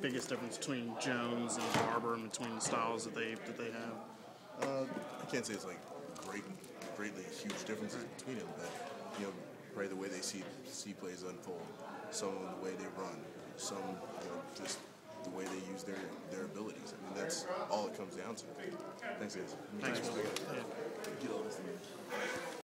biggest difference between Jones and Barber and between the styles that they have? I can't say it's like greatly huge differences between them, but probably the way they see plays unfold, some of the way they run, some just the way they use their abilities. I mean, that's all it comes down to. Thanks, guys. Thanks, Will. Yeah. Get all this in.